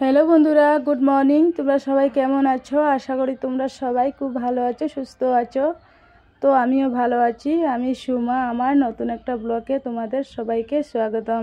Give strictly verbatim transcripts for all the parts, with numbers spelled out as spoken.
Hello বন্ধুরা, good morning. তোমরা সবাই কেমন আছো? আশা করি তোমরা সবাই খুব ভালো আছো, সুস্থ আছো। তো আমিও ভালো আছি। আমি সুমা, আমার নতুন একটা ব্লগে তোমাদের সবাইকে স্বাগতম।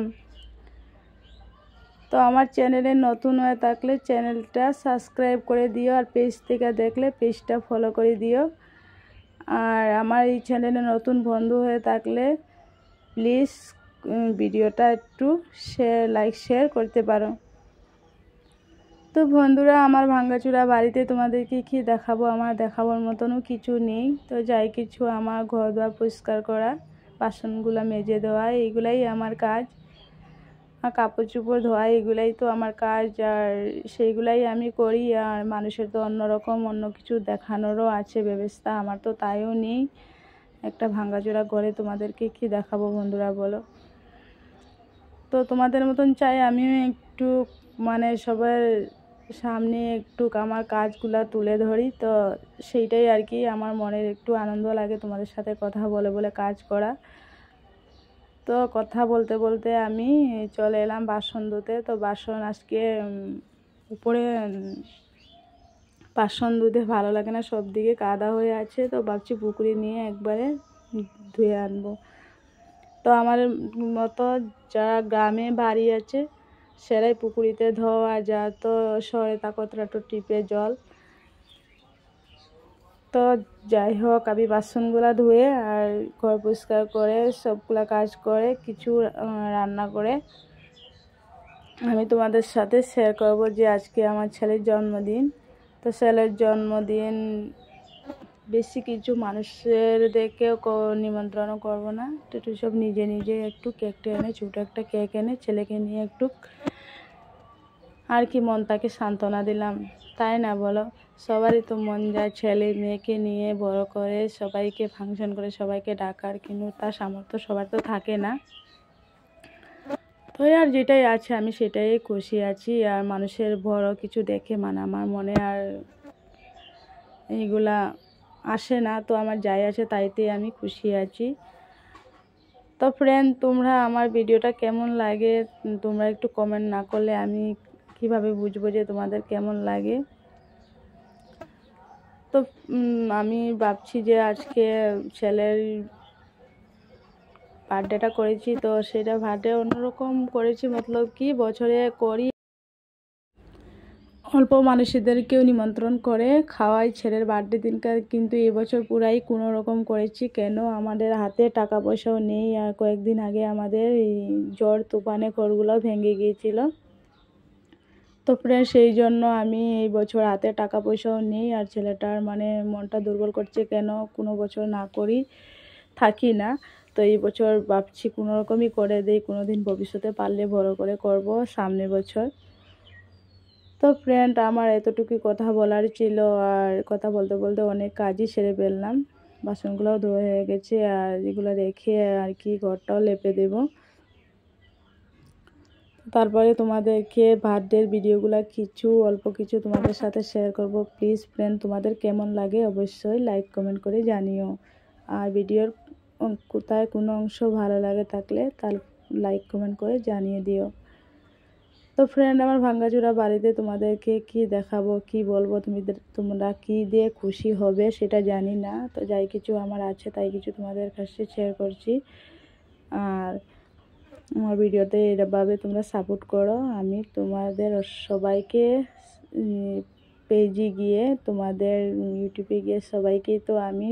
তো আমার চ্যানেলে নতুন হয়ে থাকলে চ্যানেলটা সাবস্ক্রাইব করে দিও, আর পেজ থেকে দেখলে পেজটা ফলো করে দিও। আর আমার এই চ্যানেলে নতুন বন্ধু হয়ে থাকলে প্লিজ ভিডিওটা একটু শেয়ার লাইক শেয়ার করতে পারো। তো বন্ধুরা, আমার ভাঙ্গাচুরা বাড়িতে তোমাদেরকে কি দেখাবো, আমার দেখাবার মতনও কিছু নেই। তো যাই কিছু, আমার ঘর দুয়ার পরিষ্কার করা, বাসনগুলো মেজে দেওয়া, এইগুলাই আমার কাজ। আর কাপড় চোপড় ধোয়া, এগুলাই তো আমার কাজ, আর সেইগুলাই আমি করি। আর মানুষের তো অন্যরকম অন্য কিছু দেখানোরও আছে ব্যবস্থা, আমার তো তাইও নেই। একটা ভাঙ্গাচোরা ঘরে তোমাদেরকে কি দেখাবো বন্ধুরা, বলো? তো তোমাদের মতন চাই আমিও একটু মানে সবার সামনে একটু আমার কাজগুলো তুলে ধরি। তো সেইটাই আর কি, আমার মনের একটু আনন্দ লাগে তোমাদের সাথে কথা বলে বলে কাজ করা। তো কথা বলতে বলতে আমি চলে এলাম বাসন ধুতে। তো বাসন আজকে উপরে বাসন ধুতে ভালো লাগে না, সব দিকে কাদা হয়ে আছে। তো ভাবছি পুকুরে নিয়ে একবারে ধুয়ে আনবো। তো আমার মতো যারা গ্রামে বাড়ি আছে সেরাই পুকুরিতে ধোয়া যা, তো শহরে তা কতটা একটু টিপে জল। তো যাই হোক, আমি বাসনগুলো ধুয়ে আর ঘর পরিষ্কার করে সবগুলা কাজ করে কিছু রান্না করে আমি তোমাদের সাথে শেয়ার করব যে আজকে আমার ছেলের জন্মদিন। তো ছেলের জন্মদিন বেশি কিছু মানুষের দেখেও নিমন্ত্রণও করব না, একটু সব নিজে নিজে একটু কেকটা এনে ছোটো একটা কেক এনে ছেলেকে নিয়ে একটু আর কি মনটাকে সান্ত্বনা দিলাম, তাই না বলো? সবারই তো মন যায় ছেলে মেয়েকে নিয়ে বড় করে সবাইকে ফাংশন করে সবাইকে ডাকার, কিন্তু তার সামর্থ্য সবার তো থাকে না। তো আর যেটাই আছে আমি সেটাই খুশি আছি। আর মানুষের বড় কিছু দেখে মানে আমার মনে আর এইগুলা আসে না। তো আমার যাই আছে তাইতে আমি খুশি আছি। তো ফ্রেন্ড, তোমরা আমার ভিডিওটা কেমন লাগে তোমরা একটু কমেন্ট না করলে আমি কিভাবে বুঝবো যে তোমাদের কেমন লাগে। তো আমি ভাবছি যে আজকে ছেলের বার্থডেটা করেছি, তো সেটা বার্থডে অন্যরকম করেছি, মতলব কি বছরে করি অল্প মানুষদেরকেও নিমন্ত্রণ করে খাওয়াই ছেলের বার্থডে দিনকার, কিন্তু এবছর পুরাই কোনো রকম করেছি। কেন, আমাদের হাতে টাকা পয়সাও নেই। আর কয়েকদিন আগে আমাদের এই ঝড় তুফানে ঘরগুলো ভেঙে গিয়েছিল। তো ফ্রেন্ড, সেই জন্য আমি এই বছর হাতে টাকা পয়সাও নেই। আর ছেলেটার মানে মনটা দুর্বল করছে, কেন কোনো বছর না করি থাকি না। তো এই বছর ভাবছি কোনো রকমই করে দেই, কোনো দিন ভবিষ্যতে পারলে বড় করে করব সামনের বছর। তো ফ্রেন্ড, আমার এতটুকুই কথা বলার ছিল। আর কথা বলতে বলতে অনেক কাজই সেরে ফেললাম, বাসনগুলোও ধোয়া হয়ে গেছে। আর এগুলো রেখে আর কি ঘরটাও লেপে দেব। তারপরে তোমাদেরকে বার্থডের ভিডিওগুলো কিছু অল্প কিছু তোমাদের সাথে শেয়ার করব। প্লিজ ফ্রেন্ড, তোমাদের কেমন লাগে অবশ্যই লাইক কমেন্ট করে জানিও। আর ভিডিওর কোথায় কোনো অংশ ভালো লাগে থাকলে তার লাইক কমেন্ট করে জানিয়ে দিও। তো ফ্রেন্ড, আমার ভাঙ্গাচোরা বাড়িতে তোমাদেরকে কি দেখাবো, কি বলবো, তুমি তোমরা কি দিয়ে খুশি হবে সেটা জানি না। তো যাই কিছু আমার আছে তাই কিছু তোমাদের কাছে শেয়ার করছি। আর আমার ভিডিওতে এভাবে তোমরা সাপোর্ট করো। আমি তোমাদের সবাইকে পেজে গিয়ে তোমাদের ইউটিউবে গিয়ে সবাইকে তো আমি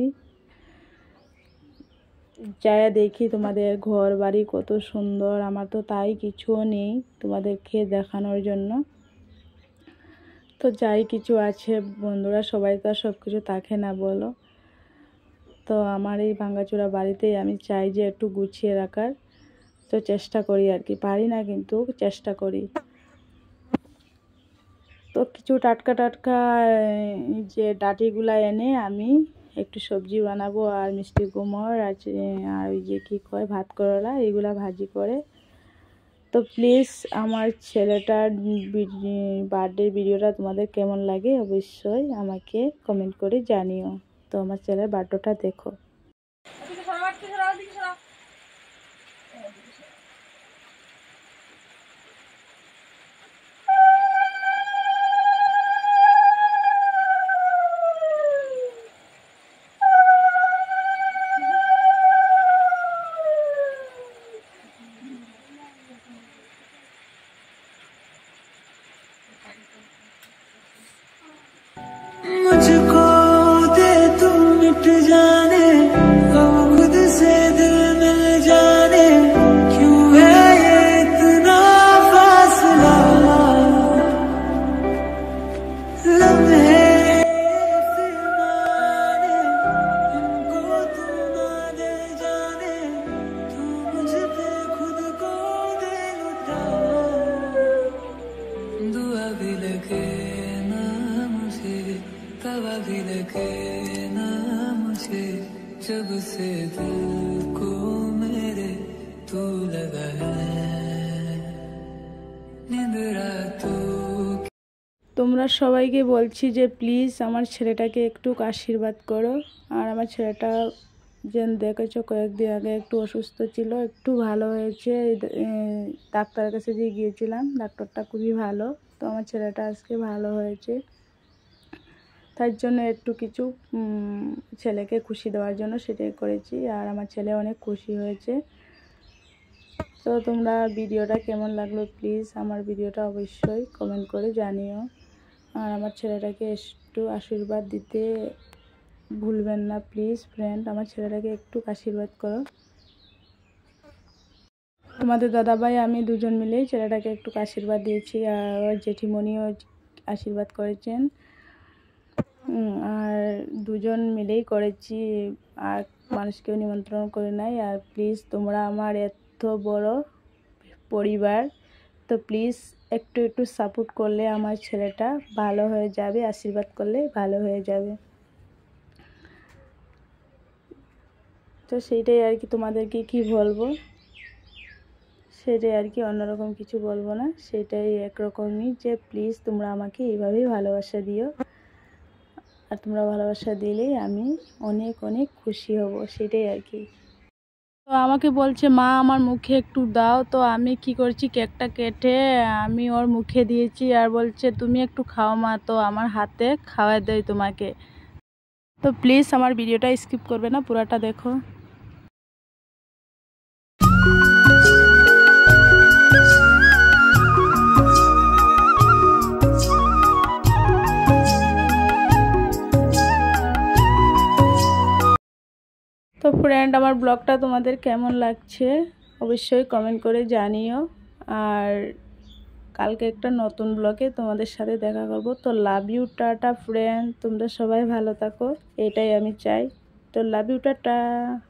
যায় দেখি তোমাদের ঘর বাড়ি কত সুন্দর। আমার তো তাই কিছুও নেই তোমাদেরকে দেখানোর জন্য। তো যাই কিছু আছে বন্ধুরা, সবাই তো আর সব কিছু থাকে না, বলো? তো আমার এই ভাঙ্গাচোরা বাড়িতেই আমি চাই যে একটু গুছিয়ে রাখার, তো চেষ্টা করি আর কি, পারি না কিন্তু চেষ্টা করি। তো কিছু টাটকা টাটকা যে ডাঁটিগুলা এনে আমি একটু সবজি বানাবো, আর মিষ্টি কুমড় আছে, আর ওই যে কী কয় ভাত করলা, এগুলা ভাজি করে। তো প্লিজ আমার ছেলেটার বার্থডে ভিডিওটা তোমাদের কেমন লাগে অবশ্যই আমাকে কমেন্ট করে জানিও। তো আমার ছেলের বার্থডেটা দেখো। लगे ना मुझे जब से दिल को मेरे तू लगा है नींद रातों। তোমরা সবাইকে বলছি যে প্লিজ আমার ছেলেটাকে একটু আশীর্বাদ করো। আর আমার ছেলেটা যেন দেখেছো কয়েকদিন আগে একটু অসুস্থ ছিল, একটু ভালো হয়েছে। ডাক্তারের কাছে যে গিয়েছিলাম, ডাক্তারটা খুবই ভালো। তো আমার ছেলেটা আজকে ভালো হয়েছে, তার জন্য একটু কিছু ছেলেকে খুশি দেওয়ার জন্য সেটাই করেছি। আর আমার ছেলে অনেক খুশি হয়েছে। তো তোমরা ভিডিওটা কেমন লাগলো প্লিজ আমার ভিডিওটা অবশ্যই কমেন্ট করে জানিও। আর আমার ছেলেটাকে একটু আশীর্বাদ দিতে ভুলবেন না প্লিজ ফ্রেন্ড। আমার ছেলেটাকে একটু আশীর্বাদ করো। তোমাদের দাদাভাই আমি দুজন মিলেই ছেলেটাকে একটু আশীর্বাদ দিয়েছি, আর জেঠিমণিও আশীর্বাদ করেছেন। আর দুজন মিলেই করেছি, আর মানুষকেও নিমন্ত্রণ করে নাই। আর প্লিজ তোমরা আমার এত বড় পরিবার, তো প্লিজ একটু একটু সাপোর্ট করলে আমার ছেলেটা ভালো হয়ে যাবে, আশীর্বাদ করলে ভালো হয়ে যাবে। তো সেইটাই আর কি, তোমাদেরকে কি বলবো সেটাই আর কি, অন্যরকম কিছু বলবো না। সেটাই একরকমই যে প্লিজ তোমরা আমাকে এইভাবেই ভালোবাসা দিও। আর তোমরা ভালোবাসা দিলেই আমি অনেক অনেক খুশি হব, সেটাই আর কি। তো আমাকে বলছে মা আমার মুখে একটু দাও। তো আমি কি করছি, কেকটা কেটে আমি ওর মুখে দিয়েছি। আর বলছে তুমি একটু খাও মা, তো আমার হাতে খাওয়া দেয় তোমাকে। তো প্লিজ আমার ভিডিওটা স্কিপ করবে না, পুরাটা দেখো। তো ফ্রেন্ড আমার ব্লগটা তোমাদের কেমন লাগছে অবশ্যই কমেন্ট করে জানিও। আর কালকে একটা নতুন ব্লগে তোমাদের সাথে দেখা করব। তো লাভ ইউ, টাটা ফ্রেন্ড। তোমরা সবাই ভালো থাকো, এটাই আমি চাই। তো লাভ ইউ, টাটা।